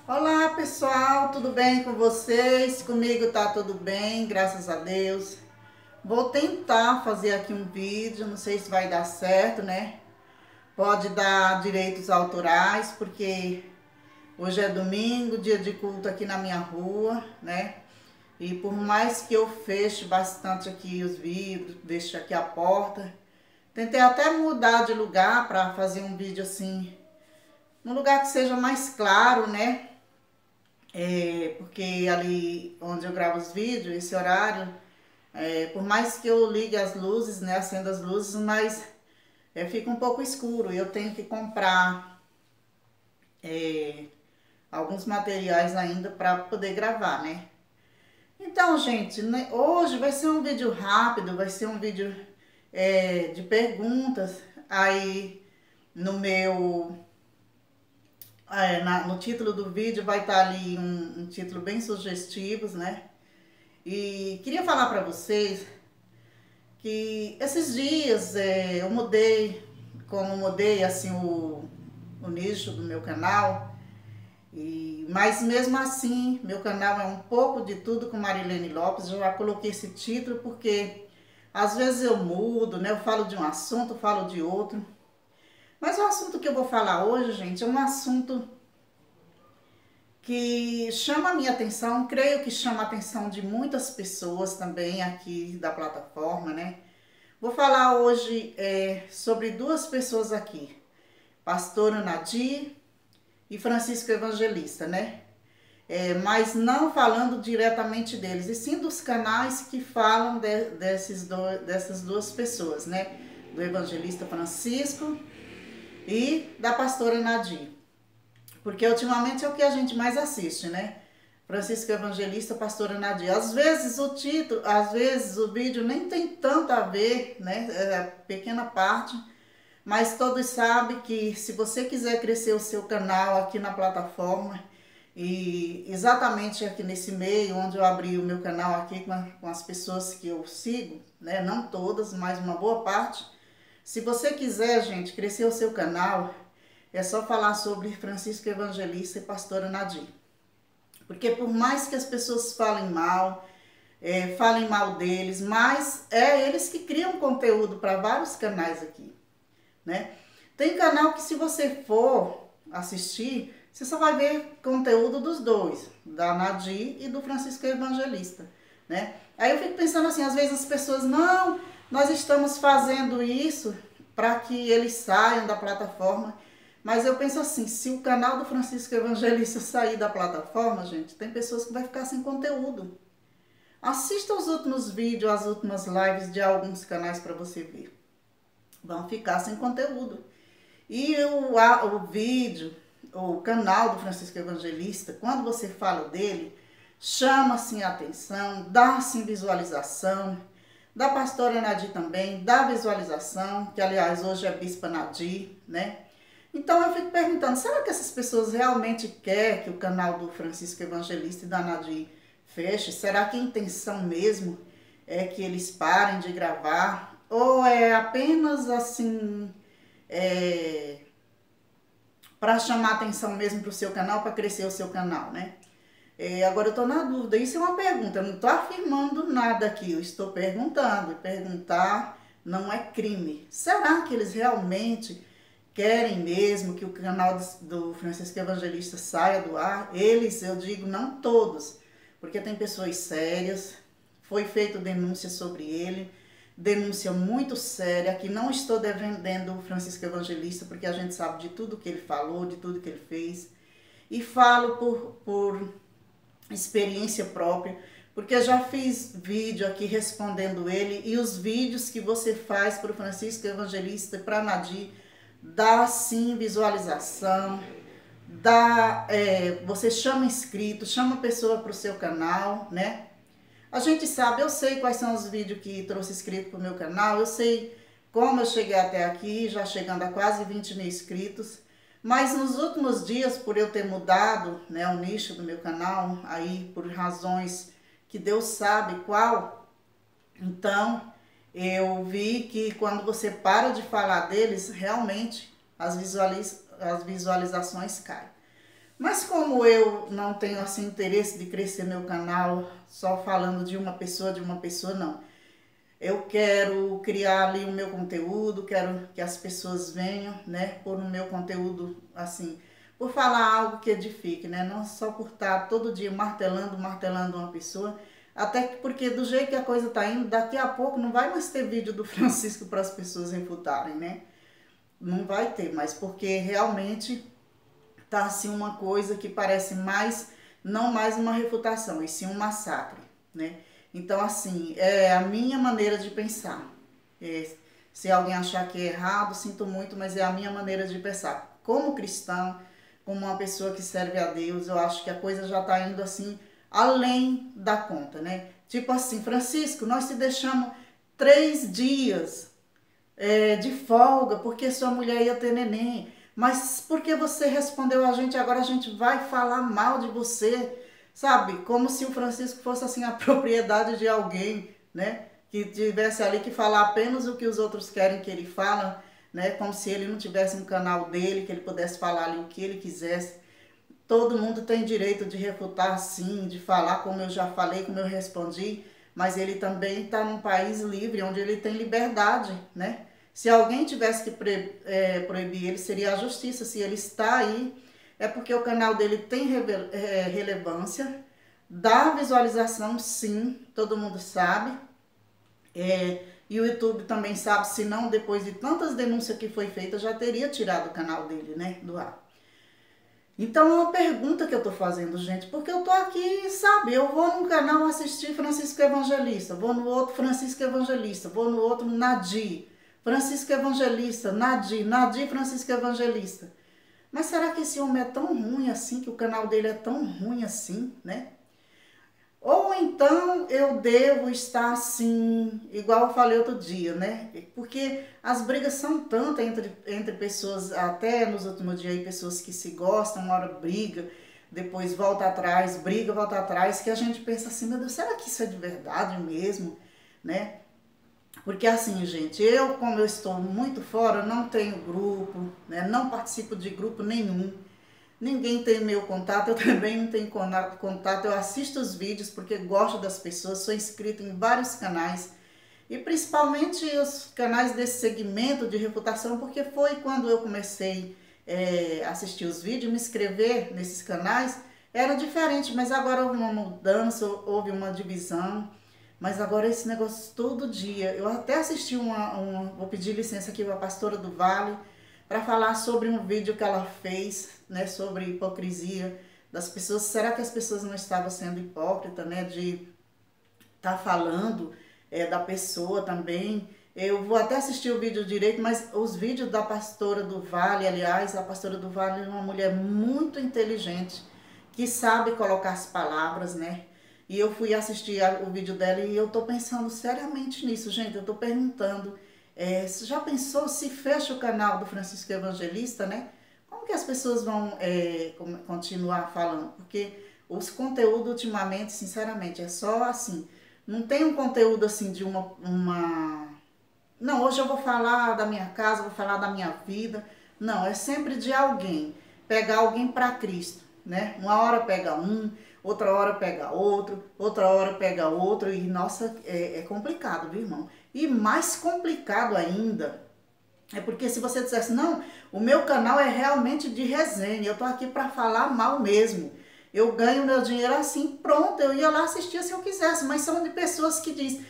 Olá pessoal, tudo bem com vocês? Comigo tá tudo bem, graças a Deus. Vou tentar fazer aqui um vídeo, não sei se vai dar certo, né? Pode dar direitos autorais, porque hoje é domingo, dia de culto aqui na minha rua, né? E por mais que eu feche bastante aqui os vidros, deixe aqui a porta, tentei até mudar de lugar para fazer um vídeo assim, num lugar que seja mais claro, né? Porque ali onde eu gravo os vídeos, esse horário, por mais que eu ligue as luzes, né, acenda as luzes, mas fica um pouco escuro e eu tenho que comprar é, alguns materiais ainda para poder gravar, né? Então, gente, né, hoje vai ser um vídeo rápido, vai ser um vídeo de perguntas. Aí no meu no título do vídeo vai estar ali um título bem sugestivo, né? E queria falar para vocês que esses dias eu mudei, como mudei assim o nicho do meu canal, mas mesmo assim meu canal é um pouco de tudo com Marilene Lopes. Eu já coloquei esse título porque às vezes eu mudo, né? Eu falo de um assunto, falo de outro. Mas o assunto que eu vou falar hoje, gente, é um assunto que chama a minha atenção, creio que chama a atenção de muitas pessoas também aqui da plataforma, né? Vou falar hoje sobre duas pessoas aqui, Pastora Nadir e Francisco Evangelista, né? Mas não falando diretamente deles, e sim dos canais que falam dessas duas pessoas, né? Do Evangelista Francisco e da Pastora Nadir. Porque ultimamente é o que a gente mais assiste, né? Francisco Evangelista, Pastora Nadir. Às vezes o título, às vezes o vídeo nem tem tanto a ver, né? É pequena parte, mas todos sabem que se você quiser crescer o seu canal aqui na plataforma, e exatamente aqui nesse meio onde eu abri o meu canal aqui com as pessoas que eu sigo, né? Não todas, mas uma boa parte. Se você quiser, gente, crescer o seu canal, é só falar sobre Francisco Evangelista e Pastora Nadir. Porque por mais que as pessoas falem mal deles, mas é eles que criam conteúdo para vários canais aqui, né? Tem canal que se você for assistir, você só vai ver conteúdo dos dois, da Nadir e do Francisco Evangelista, né? Aí eu fico pensando assim, às vezes as pessoas, não, nós estamos fazendo isso para que eles saiam da plataforma. Mas eu penso assim, se o canal do Francisco Evangelista sair da plataforma, gente, tem pessoas que vai ficar sem conteúdo. Assista os últimos vídeos, as últimas lives de alguns canais para você ver. Vão ficar sem conteúdo. E o vídeo, o canal do Francisco Evangelista, quando você fala dele, chama assim a atenção, dá assim visualização. Da pastora Nadir também, dá visualização, que aliás hoje é Bispa Nadir, né? Então eu fico perguntando, será que essas pessoas realmente querem que o canal do Francisco Evangelista e da Nadir feche? Será que a intenção mesmo é que eles parem de gravar? Ou é apenas assim, para chamar atenção mesmo para o seu canal, para crescer o seu canal, né? Agora eu estou na dúvida, isso é uma pergunta, eu não estou afirmando nada aqui, eu estou perguntando, e perguntar não é crime. Será que eles realmente querem mesmo que o canal do Francisco Evangelista saia do ar? Eles, eu digo, não todos, porque tem pessoas sérias, foi feita denúncia sobre ele, denúncia muito séria, que não estou defendendo o Francisco Evangelista, porque a gente sabe de tudo que ele falou, de tudo que ele fez, e falo por experiência própria, porque eu já fiz vídeo aqui respondendo ele, e os vídeos que você faz para o Francisco Evangelista e para a Nadir, dá sim visualização, você chama inscrito, chama pessoa para o seu canal, né? A gente sabe, eu sei quais são os vídeos que trouxe inscrito para o meu canal, eu sei como eu cheguei até aqui, já chegando a quase 20 mil inscritos, mas nos últimos dias, por eu ter mudado, né, o nicho do meu canal, aí por razões que Deus sabe qual, então eu vi que quando você para de falar deles, realmente as visualizações caem. Mas como eu não tenho assim interesse de crescer meu canal só falando de uma pessoa, não. Eu quero criar ali o meu conteúdo, quero que as pessoas venham, né, por no meu conteúdo, assim, por falar algo que edifique, né, não só por estar todo dia martelando uma pessoa, até porque do jeito que a coisa tá indo, daqui a pouco não vai mais ter vídeo do Francisco para as pessoas refutarem, né, não vai ter mais, porque realmente tá assim uma coisa que parece mais, não mais uma refutação, e sim um massacre, né? Então, assim, é a minha maneira de pensar. É, se alguém achar que é errado, sinto muito, mas é a minha maneira de pensar. Como cristão, como uma pessoa que serve a Deus, eu acho que a coisa já tá indo assim, além da conta, né? Tipo assim, Francisco, nós te deixamos 3 dias de folga, porque sua mulher ia ter neném. Mas porque você respondeu a gente, agora a gente vai falar mal de você, sabe? Como se o Francisco fosse assim a propriedade de alguém, né? Que tivesse ali que falar apenas o que os outros querem que ele fala, né? Como se ele não tivesse um canal dele, que ele pudesse falar ali o que ele quisesse. Todo mundo tem direito de refutar sim, de falar como eu já falei, como eu respondi, mas ele também está num país livre, onde ele tem liberdade, né? Se alguém tivesse que proibir ele, seria a justiça. Se ele está aí, é porque o canal dele tem relevância, dá visualização sim, todo mundo sabe. E o YouTube também sabe, se não, depois de tantas denúncias que foi feita, já teria tirado o canal dele, né, do ar. Então é uma pergunta que eu tô fazendo, gente, porque eu tô aqui, sabe, eu vou num canal assistir Francisco Evangelista, vou no outro Francisco Evangelista, vou no outro Nadir, Francisco Evangelista, Nadir Francisco Evangelista. Mas será que esse homem é tão ruim assim, que o canal dele é tão ruim assim, né? Ou então eu devo estar assim, igual eu falei outro dia, né? Porque as brigas são tantas entre pessoas, até nos últimos dias aí, pessoas que se gostam, uma hora briga, depois volta atrás, briga, volta atrás, que a gente pensa assim, meu Deus, será que isso é de verdade mesmo, né? Porque assim, gente, eu, como eu estou muito fora, não tenho grupo, né? Não participo de grupo nenhum. Ninguém tem meu contato, eu também não tenho contato. Eu assisto os vídeos porque gosto das pessoas, sou inscrita em vários canais. E principalmente os canais desse segmento de reputação, porque foi quando eu comecei a assistir os vídeos, me inscrever nesses canais, era diferente. Mas agora houve uma mudança, houve uma divisão. Mas agora esse negócio todo dia. Eu até assisti vou pedir licença aqui para a pastora do Vale, para falar sobre um vídeo que ela fez, né, sobre hipocrisia das pessoas. Será que as pessoas não estavam sendo hipócritas, né, de estar falando da pessoa também? Eu vou até assistir o vídeo direito, mas os vídeos da pastora do Vale, aliás, a pastora do Vale é uma mulher muito inteligente, que sabe colocar as palavras, né? E eu fui assistir o vídeo dela e eu tô pensando seriamente nisso, gente. Eu tô perguntando, você já pensou se fecha o canal do Francisco Evangelista, né? Como que as pessoas vão continuar falando? Porque os conteúdos ultimamente, sinceramente, é só assim. Não tem um conteúdo assim de Não, hoje eu vou falar da minha casa, vou falar da minha vida. Não, é sempre de alguém. Pegar alguém para Cristo, né? Uma hora pega um, outra hora pega outro, outra hora pega outro. E, nossa, é complicado, viu, irmão? E mais complicado ainda é porque se você dissesse, não, o meu canal é realmente de resenha, eu tô aqui para falar mal mesmo. Eu ganho meu dinheiro assim, pronto, eu ia lá assistir se eu quisesse. Mas são de pessoas que dizem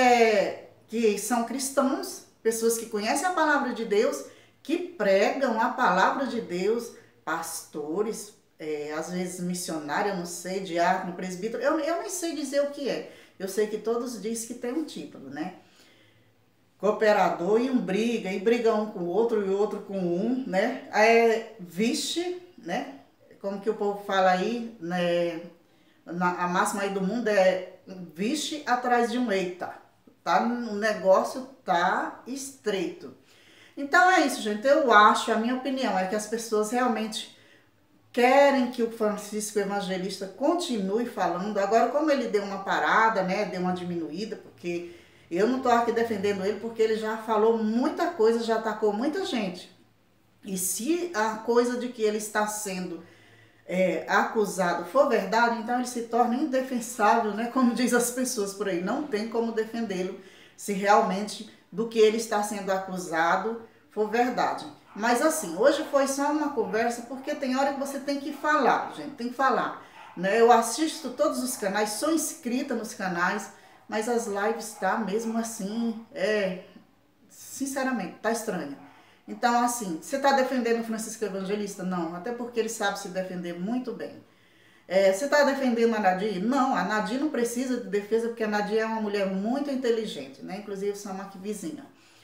que são cristãos, pessoas que conhecem a palavra de Deus, que pregam a palavra de Deus, pastores, às vezes missionário, eu não sei, diácono, presbítero, eu nem sei dizer o que é. Eu sei que todos dizem que tem um título, né? Cooperador, e briga um com o outro e o outro com um, né? Vixe, né? Como que o povo fala aí, né? A máxima aí do mundo é vixe atrás de um eita. Tá? O negócio tá estreito. Então é isso, gente. Eu acho, a minha opinião é que as pessoas realmente querem que o Francisco Evangelista continue falando. Agora, como ele deu uma parada, né? Deu uma diminuída, porque eu não tô aqui defendendo ele, porque ele já falou muita coisa, já atacou muita gente. E se a coisa de que ele está sendo acusado for verdade, então ele se torna indefensável, né? Como diz as pessoas por aí, não tem como defendê-lo se realmente do que ele está sendo acusado for verdade. Mas assim, hoje foi só uma conversa, porque tem hora que você tem que falar, gente, tem que falar, né? Eu assisto todos os canais, sou inscrita nos canais, mas as lives tá mesmo assim, sinceramente, tá estranha. Então, assim, você está defendendo o Francisco Evangelista? Não, até porque ele sabe se defender muito bem. Você está defendendo a Nadir? Não, a Nadir não precisa de defesa, porque a Nadir é uma mulher muito inteligente, né? Inclusive, somos aqui vizinha,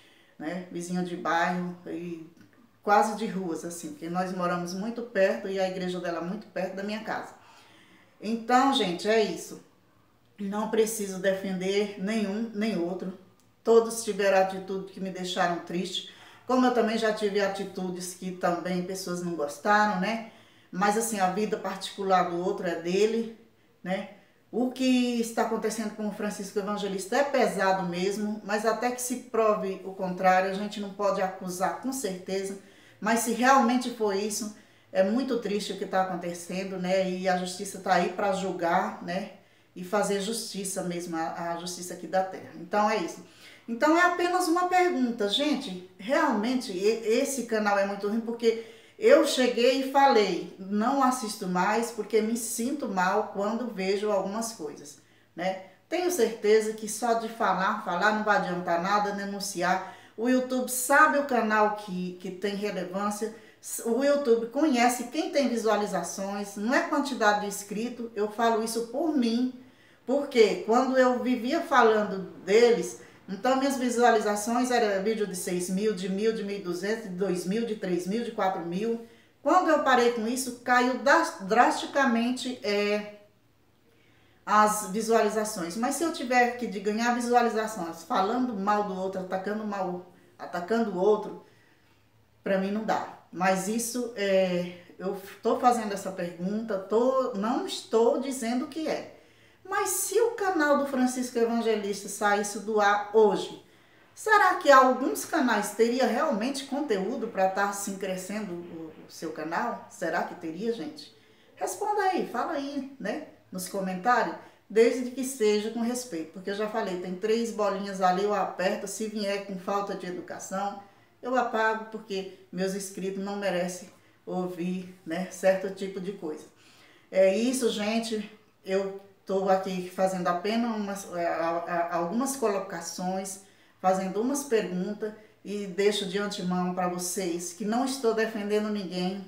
né? Vizinha de bairro e quase de ruas, assim, porque nós moramos muito perto e a igreja dela é muito perto da minha casa. Então, gente, é isso. Não preciso defender nenhum nem outro. Todos tiveram atitudes que me deixaram triste. Como eu também já tive atitudes que também pessoas não gostaram, né? Mas assim, a vida particular do outro é dele, né? O que está acontecendo com o Francisco Evangelista é pesado mesmo, mas até que se prove o contrário, a gente não pode acusar com certeza. Mas se realmente for isso, é muito triste o que está acontecendo, né? E a justiça está aí para julgar, né? E fazer justiça mesmo, a justiça aqui da terra. Então é isso. Então é apenas uma pergunta, gente, realmente esse canal é muito ruim porque eu cheguei e falei, não assisto mais porque me sinto mal quando vejo algumas coisas, né? Tenho certeza que só de falar não vai adiantar nada, denunciar. O YouTube sabe o canal que tem relevância, o YouTube conhece quem tem visualizações, não é quantidade de inscritos, eu falo isso por mim, porque quando eu vivia falando deles, então minhas visualizações eram vídeo de 6 mil, de 1.000, de 1.200, de 2.000, de 3.000, de 4.000. Quando eu parei com isso, caiu drasticamente as visualizações. Mas se eu tiver que ganhar visualizações falando mal do outro, atacando o outro, para mim não dá. Mas isso, eu estou fazendo essa pergunta, não estou dizendo que é. Mas se o canal do Francisco Evangelista saísse do ar hoje, será que alguns canais teria realmente conteúdo para estar assim crescendo o seu canal? Será que teria, gente? Responda aí, fala aí, né, nos comentários, desde que seja com respeito, porque eu já falei, tem 3 bolinhas ali, eu aperto, se vier com falta de educação, eu apago, porque meus inscritos não merecem ouvir, né, certo tipo de coisa. É isso, gente, eu estou aqui fazendo apenas algumas colocações, fazendo umas perguntas e deixo de antemão para vocês que não estou defendendo ninguém,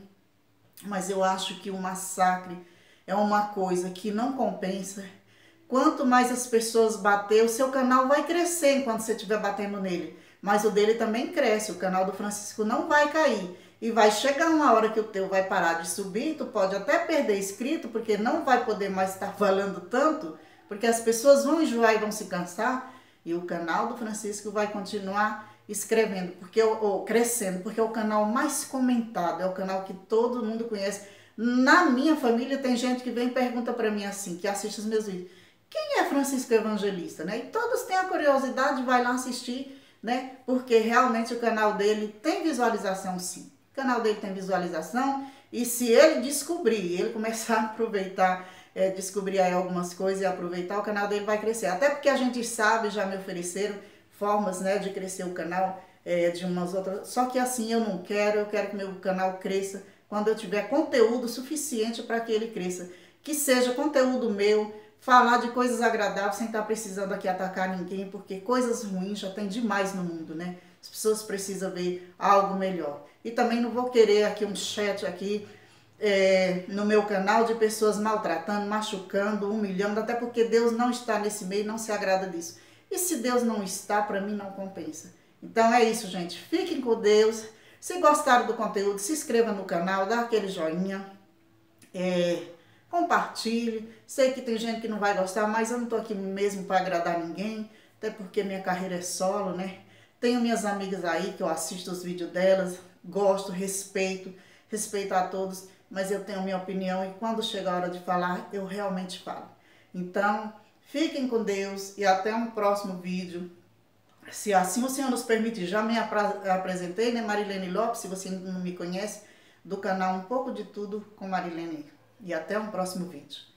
mas eu acho que o massacre é uma coisa que não compensa. Quanto mais as pessoas bater, o seu canal vai crescer enquanto você estiver batendo nele, mas o dele também cresce, o canal do Francisco não vai cair. E vai chegar uma hora que o teu vai parar de subir, tu pode até perder inscrito, porque não vai poder mais estar falando tanto, porque as pessoas vão enjoar e vão se cansar, e o canal do Francisco vai continuar escrevendo, crescendo, porque é o canal mais comentado, é o canal que todo mundo conhece. Na minha família tem gente que vem e pergunta para mim assim, que assiste os meus vídeos, quem é Francisco Evangelista, né? E todos têm a curiosidade, vai lá assistir, né? Porque realmente o canal dele tem visualização sim. O canal dele tem visualização e se ele descobrir, ele começar a aproveitar, descobrir aí algumas coisas e aproveitar, o canal dele vai crescer. Até porque a gente sabe, já me ofereceram formas, né, de crescer o canal de umas outras. Só que assim eu não quero, eu quero que meu canal cresça quando eu tiver conteúdo suficiente para que ele cresça. Que seja conteúdo meu, falar de coisas agradáveis sem estar precisando aqui atacar ninguém, porque coisas ruins já tem demais no mundo, né? As pessoas precisam ver algo melhor. E também não vou querer aqui um chat aqui no meu canal de pessoas maltratando, machucando, humilhando, até porque Deus não está nesse meio, não se agrada disso. E se Deus não está, para mim não compensa. Então é isso, gente. Fiquem com Deus. Se gostaram do conteúdo, se inscreva no canal, dá aquele joinha, compartilhe. Sei que tem gente que não vai gostar, mas eu não estou aqui mesmo para agradar ninguém, até porque minha carreira é solo, né? Tenho minhas amigas aí que eu assisto os vídeos delas, gosto, respeito a todos, mas eu tenho minha opinião e quando chega a hora de falar, eu realmente falo. Então, fiquem com Deus e até um próximo vídeo. Se assim o Senhor nos permitir, já me apresentei, né, Marilene Lopes, se você não me conhece, do canal Um Pouco de Tudo com Marilene. e até um próximo vídeo.